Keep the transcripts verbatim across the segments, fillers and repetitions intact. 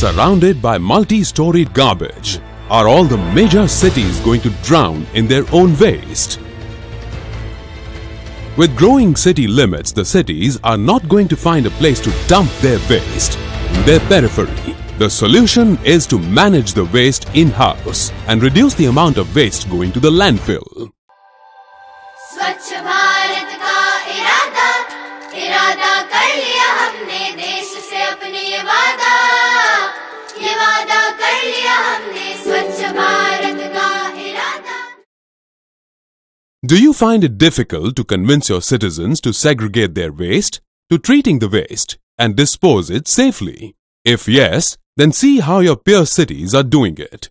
Surrounded by multi-storied garbage, are all the major cities going to drown in their own waste? With growing city limits, the cities are not going to find a place to dump their waste in their periphery. The solution is to manage the waste in-house and reduce the amount of waste going to the landfill. स्वच्छ भारत का इरादा इरादा कर लिया हमने देश से अपने ये वादा ये वादा कर लिया हमने स्वच्छ भारत का इरादा. Do you find it difficult to convince your citizens to segregate their waste, to treating the waste and dispose it safely? If yes, then see how your peer cities are doing it.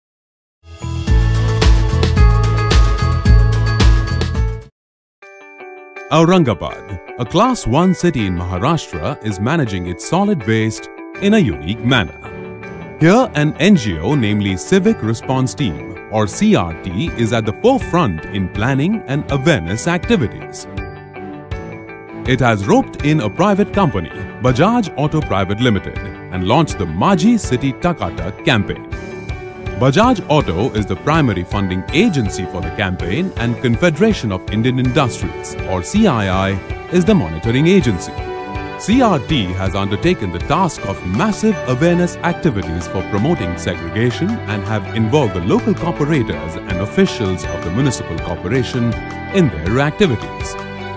Aurangabad, a class one city in Maharashtra, is managing its solid waste in a unique manner. Here, an N G O, namely Civic Response Team or C R T, is at the forefront in planning and awareness activities. It has roped in a private company, Bajaj Auto Private Limited, and launched the Majhi City Taka-Tak campaign. Bajaj Auto is the primary funding agency for the campaign, and Confederation of Indian Industries or C I I is the monitoring agency. C R T has undertaken the task of massive awareness activities for promoting segregation and have involved the local corporators and officials of the municipal corporation in their activities.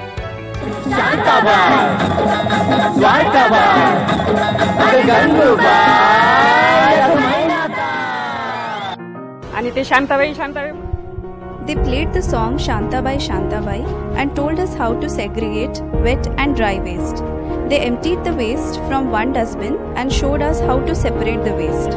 They played the song Shantabai Shantabai and told us how to segregate wet and dry waste. They emptied the waste from one dustbin and showed us how to separate the waste.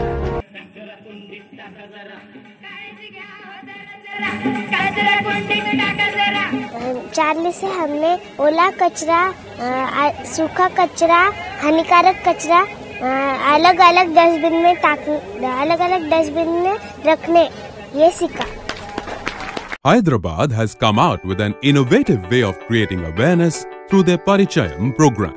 Charlie से हमने ओला कचरा, सूखा कचरा, हानिकारक कचरा अलग अलग dustbin में टाकने, अलग अलग डस्टबिन में रखने ये सीखा. Hyderabad has come out with an innovative way of creating awareness through their Parichayam program.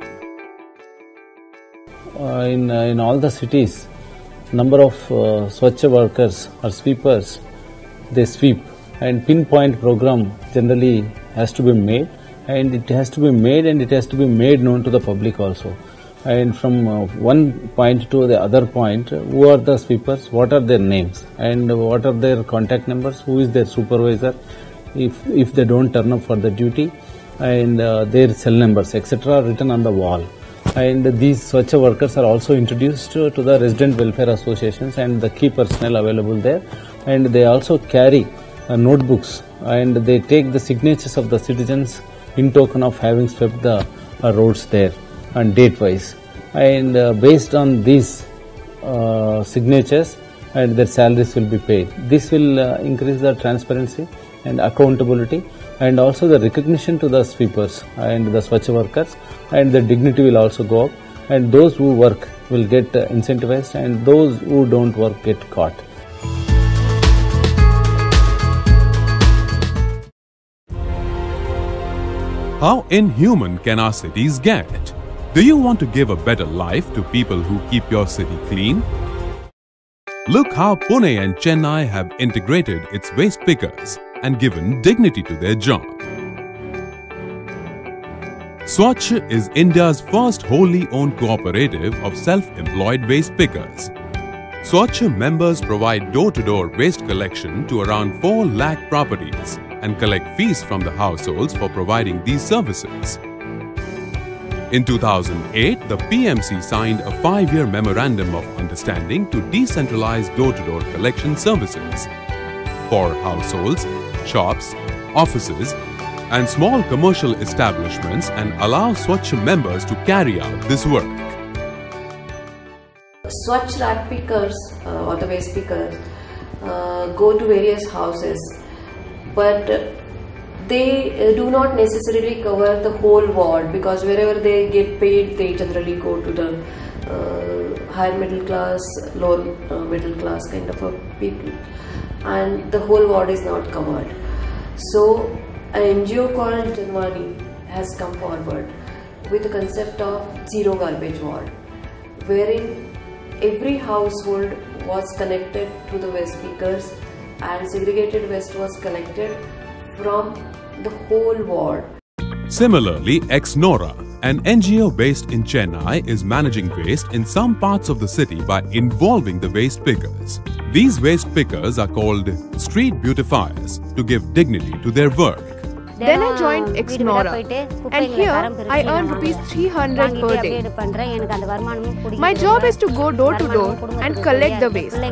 Uh, in uh, in all the cities, number of uh, Swachh workers or sweepers, they sweep, and pinpoint program generally has to be made, and it has to be made and it has to be made known to the public also. And from uh, one point to the other point, who are the sweepers, what are their names, and what are their contact numbers, who is their supervisor, if if they don't turn up for the duty, and uh, their cell numbers, et cetera written on the wall. And these Swachh workers are also introduced to, to the resident welfare associations and the key personnel available there, and they also carry uh, notebooks, and they take the signatures of the citizens in token of having swept the uh, roads there, and date wise, and uh, based on these uh, signatures, and their salaries will be paid. This will uh, increase the transparency and accountability, and also the recognition to the sweepers and the Swachh workers, and the dignity will also go up, and those who work will get uh, incentivized, and those who don't work get caught. How inhuman can our cities get? Do you want to give a better life to people who keep your city clean? Look how Pune and Chennai have integrated its waste pickers and given dignity to their job. Swachh is India's first wholly owned cooperative of self-employed waste pickers. Swachh members provide door-to-door waste collection to around four lakh properties and collect fees from the households for providing these services. In two thousand eight, the P M C signed a five-year memorandum of understanding to decentralize door-to-door collection services for households, shops, offices, and small commercial establishments, and allow Swachh members to carry out this work. Swachh rat pickers uh, or the waste pickers uh, go to various houses, but they uh, do not necessarily cover the whole ward, because wherever they get paid, they generally go to the uh, higher middle class, lower uh, middle class kind of a people, and the whole ward is not covered. So an N G O called Janwani has come forward with the concept of zero garbage ward, wherein every household was connected to the waste pickers, and segregated waste was collected from the whole ward. Similarly, Exnora, an N G O based in Chennai, is managing waste in some parts of the city by involving the waste pickers. These waste pickers are called street beautifiers to give dignity to their work. Then I joined Exnora, and here I earn rupees three hundred per day. My job is to go door to door and collect the waste.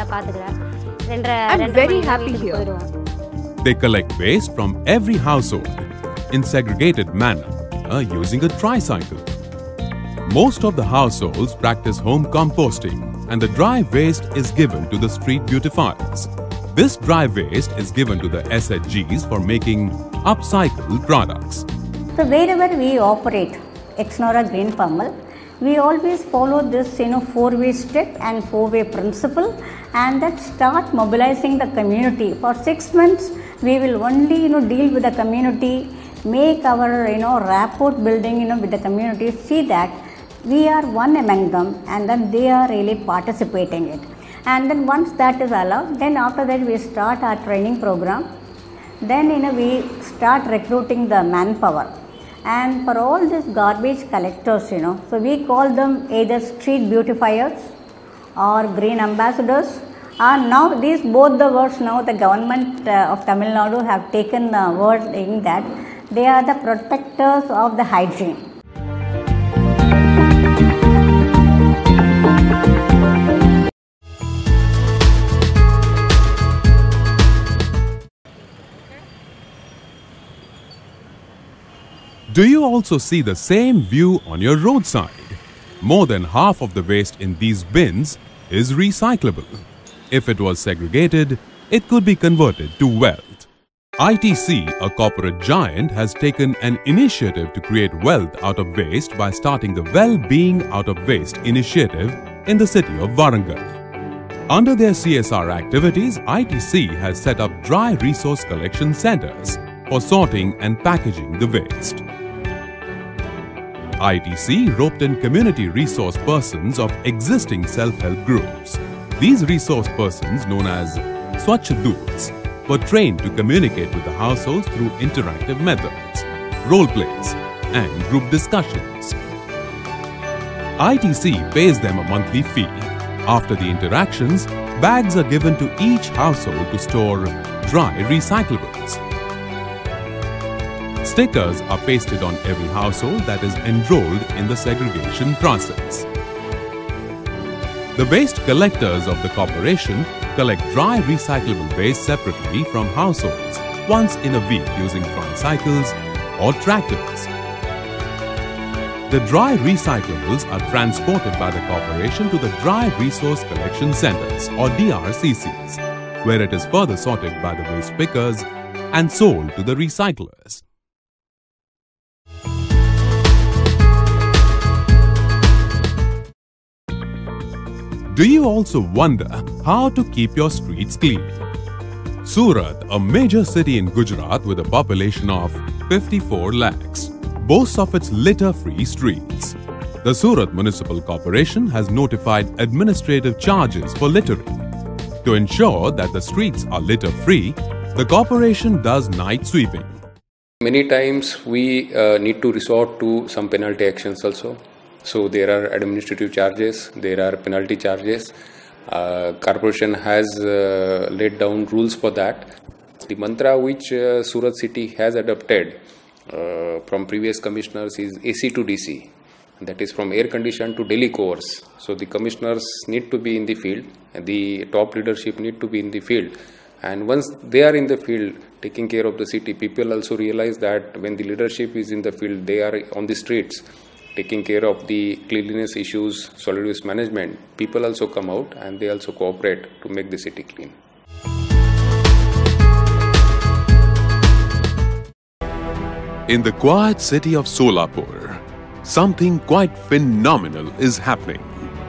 I'm very happy here. They collect waste from every household in segregated manner uh, using a tricycle. Most of the households practice home composting, and the dry waste is given to the street beautifiers. This dry waste is given to the S H Gs for making upcycled products. So wherever we operate Exnora Green Pummel, we always follow this you know four-way step and four-way principle, and that start mobilizing the community. For six months, we will only you know deal with the community, make our you know rapport building you know with the community, see that we are one among them, and then they are really participating it. And then once that is allowed, then after that we start our training program. Then you know we start recruiting the manpower. And for all these garbage collectors, you know, so we call them either street beautifiers or green ambassadors. And now these both the words, now the government uh, of Tamil Nadu have taken the word in that they are the protectors of the hygiene. Do you also see the same view on your roadside? More than half of the waste in these bins is recyclable. If it was segregated, it could be converted to wealth. I T C, a corporate giant, has taken an initiative to create wealth out of waste by starting the Well-Being Out of Waste initiative in the city of Warangal. Under their C S R activities, I T C has set up dry resource collection centers for sorting and packaging the waste. I T C roped in community resource persons of existing self-help groups. These resource persons, known as Swachhaduts, were trained to communicate with the households through interactive methods, role plays, and group discussions. I T C pays them a monthly fee. After the interactions, bags are given to each household to store dry recyclables. Stickers are pasted on every household that is enrolled in the segregation process. The waste collectors of the corporation collect dry recyclable waste separately from households once in a week using tricycles or tractors. The dry recyclables are transported by the corporation to the Dry Resource Collection Centers or D R C Cs, where it is further sorted by the waste pickers and sold to the recyclers. Do you also wonder how to keep your streets clean? Surat, a major city in Gujarat with a population of fifty-four lakhs, boasts of its litter-free streets. The Surat Municipal Corporation has notified administrative charges for littering. To ensure that the streets are litter-free, the corporation does night sweeping. Many times we uh, need to resort to some penalty actions also. So there are administrative charges, there are penalty charges. Uh, corporation has uh, laid down rules for that. The mantra which uh, Surat city has adopted uh, from previous commissioners is A C to D C. That is from air condition to daily course. So the commissioners need to be in the field, the top leadership need to be in the field. And once they are in the field taking care of the city, people also realize that when the leadership is in the field, they are on the streets taking care of the cleanliness issues, solid waste management. People also come out and they also cooperate to make the city clean. In the quiet city of Solapur, something quite phenomenal is happening.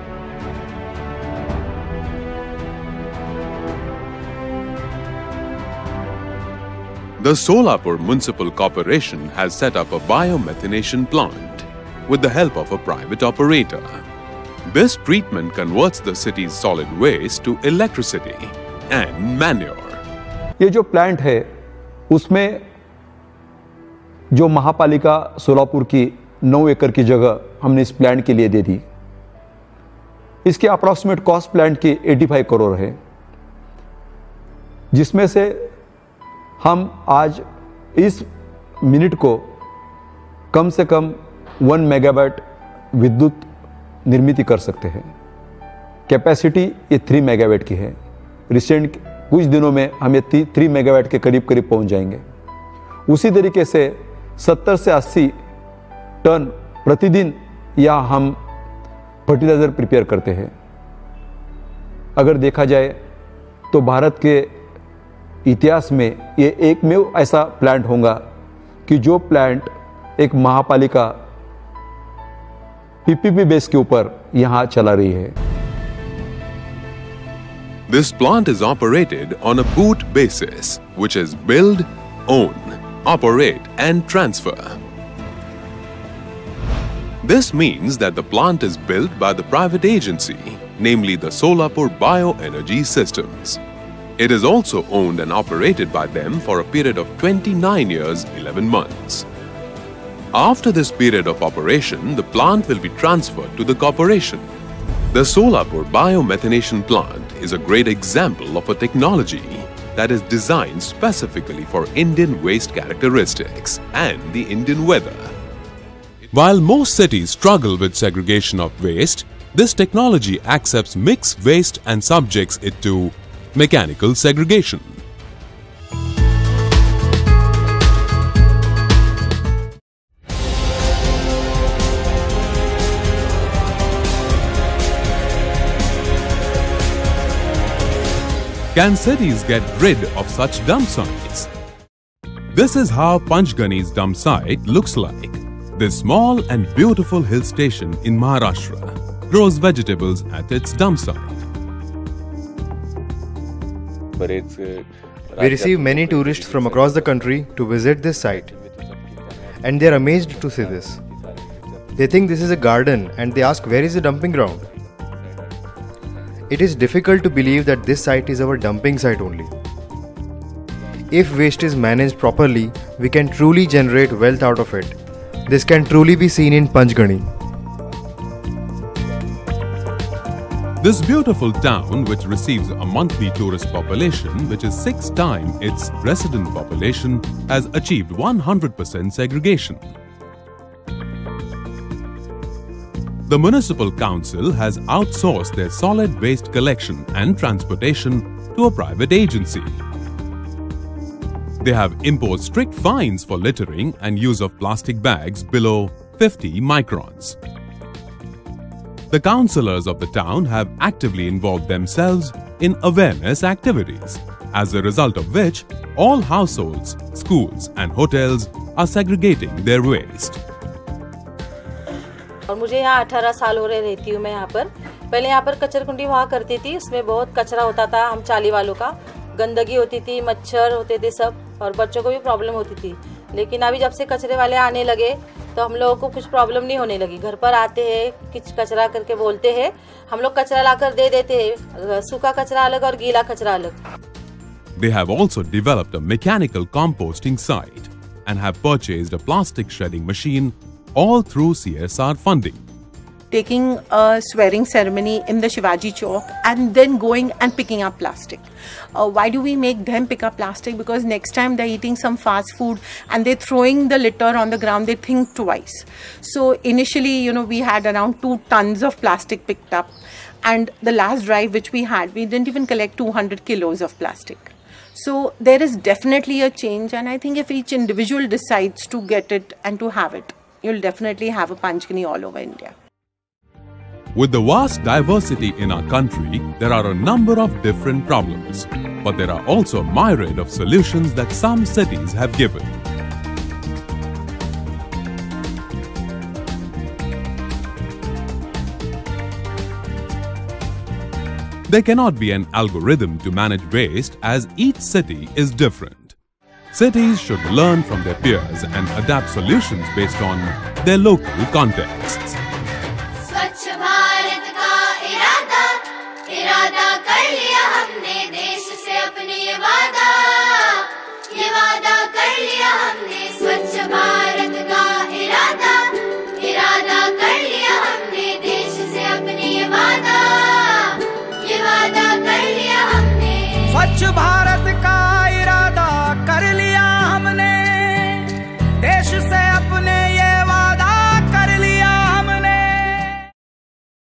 The Solapur Municipal Corporation has set up a biomethanation plant with the help of a private operator. This treatment converts the city's solid waste to electricity and manure. ये जो plant है उसमें जो महापालिका सोलापुर की नौ एकड़ की जगह हमने इस प्लांट के लिए दे दी। इसके अप्रॉक्सीमेट कॉस्ट प्लांट की पचासी करोड़ है, जिसमें से हम आज इस मिनट को कम से कम वन मेगावाट विद्युत निर्मित कर सकते हैं। कैपेसिटी ये थ्री मेगावाट की है। रिसेंट कुछ दिनों में हम ये थ्री मेगावाट के करीब करीब पहुंच जाएंगे। उसी तरीके से सत्तर से अस्सी टन प्रतिदिन यहाँ हम फर्टिलाइजर प्रिपेयर करते हैं। अगर देखा जाए तो भारत के इतिहास में ये एकमेव ऐसा प्लांट होगा कि जो प्लांट एक महापालिका पीपीपी बेस के ऊपर यहाँ चला रही है। This plant is operated on a BOOT basis, which is build, own, operate and transfer. This means that the plant is built by the private agency, namely the Solapur Bioenergy Systems. It is also owned and operated by them for a period of twenty-nine years, eleven months. After this period of operation, the plant will be transferred to the corporation. The Solapur biomethanation plant is a great example of a technology that is designed specifically for Indian waste characteristics and the Indian weather. While most cities struggle with segregation of waste, this technology accepts mixed waste and subjects it to mechanical segregation. Can cities get rid of such dump sites? This is how Panchgani's dump site looks like. This small and beautiful hill station in Maharashtra grows vegetables at its dump site. We receive many tourists from across the country to visit this site, and they are amazed to see this. They think this is a garden and they ask, where is the dumping ground? It is difficult to believe that this site is our dumping site only. If waste is managed properly, we can truly generate wealth out of it. This can truly be seen in Panchgani. This beautiful town, which receives a monthly tourist population which is six times its resident population, has achieved one hundred percent segregation. The municipal council has outsourced their solid waste collection and transportation to a private agency. They have imposed strict fines for littering and use of plastic bags below fifty microns. The councillors of the town have actively involved themselves in awareness activities, as a result of which all households, schools and hotels are segregating their waste. और मुझे यहाँ अठारह साल हो रहे रहती हूँ मैं यहाँ पर। पहले यहाँ पर कचरकुंडी हुआ करती थी, उसमें बहुत कचरा होता था, हम चाली वालों का गंदगी होती थी, मच्छर होते थे सब, और बच्चों को भी प्रॉब्लम होती थी। लेकिन अभी जब से कचरे वाले आने लगे तो हम लोगों को कुछ प्रॉब्लम नहीं होने लगी। घर पर आते हैं, कुछ कचरा करके बोलते हैं, हम लोग कचरा लाकर दे देते हैं, सूखा कचरा अलग और गीला कचरा अलग। They have also developed a mechanical composting site and have purchased a plastic shredding machine, all through C S R funding. Taking a swearing ceremony in the Shivaji Chowk and then going and picking up plastic. Uh, why do we make them pick up plastic? Because next time they're eating some fast food and they're throwing the litter on the ground, they think twice. So initially, you know, we had around two tons of plastic picked up, and the last drive which we had, we didn't even collect two hundred kilos of plastic. So there is definitely a change, and I think if each individual decides to get it and to have it, you'll definitely have a Panchgani all over India. With the vast diversity in our country, there are a number of different problems, but there are also a myriad of solutions that some cities have given. There cannot be an algorithm to manage waste, as each city is different. Cities should learn from their peers and adapt solutions based on their local contexts. स्वच्छ भारत अपने ये वादा